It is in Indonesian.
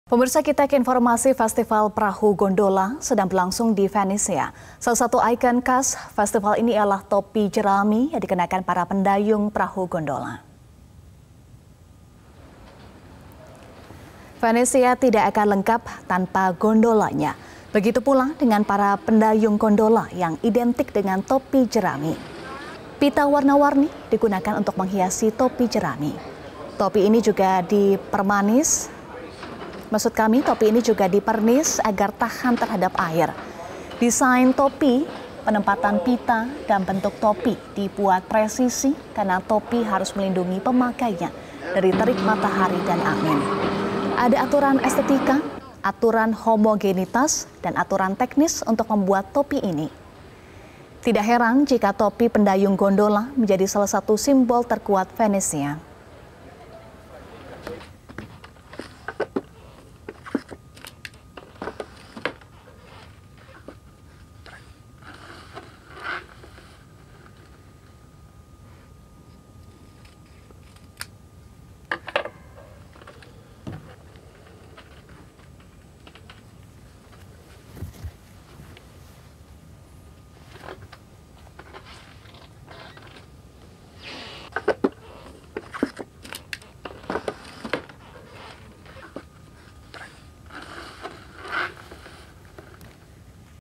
Pemirsa, kita ke informasi Festival Perahu Gondola sedang berlangsung di Venesia. Salah satu ikon khas festival ini ialah topi jerami yang dikenakan para pendayung perahu gondola. Venesia tidak akan lengkap tanpa gondolanya. Begitu pula dengan para pendayung gondola yang identik dengan topi jerami. Pita warna-warni digunakan untuk menghiasi topi jerami. Topi ini juga dipermanis. Topi ini juga dipernis agar tahan terhadap air. Desain topi, penempatan pita, dan bentuk topi dibuat presisi karena topi harus melindungi pemakainya dari terik matahari dan angin. Ada aturan estetika, aturan homogenitas, dan aturan teknis untuk membuat topi ini. Tidak heran jika topi pendayung gondola menjadi salah satu simbol terkuat Venesia.